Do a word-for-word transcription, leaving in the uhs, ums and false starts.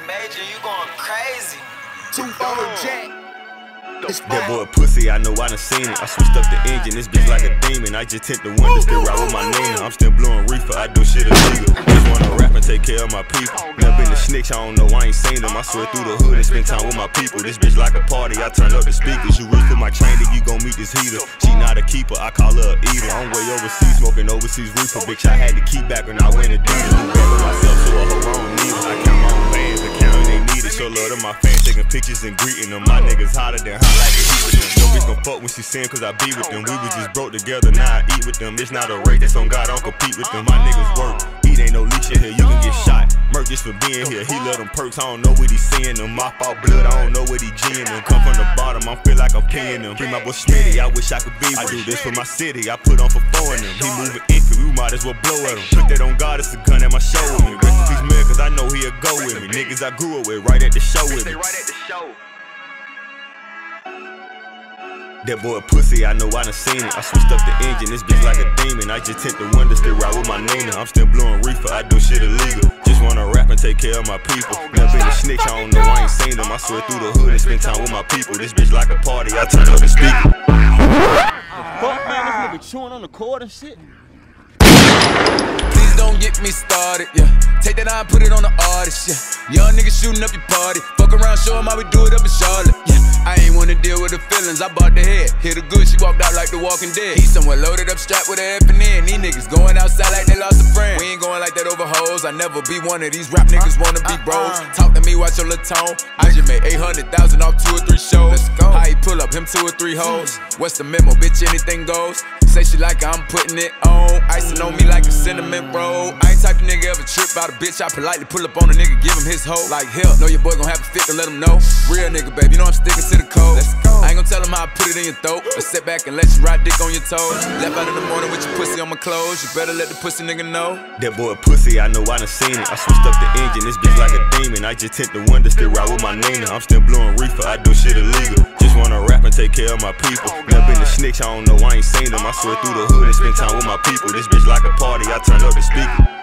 Major, you going crazy. Two four jack. That boy pussy, I know I done seen it. I switched up the engine, this bitch like a demon. I just hit the window, still ride with my Nina. I'm still blowing reefer, I do shit illegal. Just wanna rap and take care of my people. Never been a snitch, I don't know, I ain't seen them. I swear through the hood and spend time with my people. This bitch like a party, I turn up the speakers. You reach for my chain, then you gon' meet this heater. She not a keeper, I call her a eater. I'm way overseas, smoking overseas reefer. Bitch, I had to keep back when I went to Adidas. Do bad with myself, so I hope I don't need it. I count my own bands, the counting they need it. Show love to my fans, taking pictures and greeting them. My niggas hotter than hot like the heat with them. No bitch gon' fuck when she sin, cause I be with them. We was just broke together, now I eat with them. It's not a race, that's on God, I don't compete with them. My niggas work, eat ain't no leech in here, you can get shot. Murk just for being here, he love them perks, I don't know what he seeing them. Mop out blood, I don't know what he G'ing them. Come from the bottom, I feel like I'm keying them. Free my boy Smitty, I wish I could be. I do this for my city, I put on for foreign them. He moving iffy, we might as well blow at him. Put that on God, it's a gun at my show with me. Rest in peace, man, cause I know he'll go with me. Niggas I grew up with, right at the show with me. That boy pussy, I know I done seen it. I switched up the engine, this bitch like a demon. I just hit the window, still ride with my Nina. I'm still blowing reefer, I do shit illegal. Just wanna rap and take care of my people. Never been a snitch, I don't know, I ain't seen them. I swear through the hood and spend time with my people. This bitch like a party, I turn up the speaker. Fuck man, this nigga chewing on the cord and shit. Please don't get me started, yeah. Take that eye and put it on the artist, yeah. Young niggas shooting up your party. Fuck around, show 'em how we do it up in Charlotte, yeah. I ain't wanna deal with the feelings, I bought the head. Hit her good, she walked out like the Walking Dead. He somewhere loaded up, strapped with a F and N. These niggas going outside like they lost a friend. We ain't going like that over hoes. I never be one of these rap niggas wanna be bros. Talk to me, watch your little tone. I just made eight hundred thousand off two or three shows. Let's go. How he pull up, him two or three hoes. What's the memo, bitch, anything goes. Say she like I'm putting it on. Icing on me like a cinnamon roll. I ain't type of nigga ever trip out a bitch. I politely pull up on a nigga, give him his hoe. Like hell, know your boy gon' have a fit to let him know. Real nigga, baby, you know I'm sticking to the code. Let's go. I ain't gon' tell him how I put it in your throat. Or sit back and let you ride dick on your toes. Left out in the morning with your pussy on my clothes. You better let the pussy nigga know. That boy pussy, I know I done seen it. I switched up the engine, this bitch like a demon. I just hit the window, still ride with my Nina. I'm still blowing reefer, I do shit illegal. Just wanna rap and take care of my people. Never been a snitch, I don't know, I ain't seen them. I swear through the hood and spend time with my people. This bitch like a party, I turn up the speaker.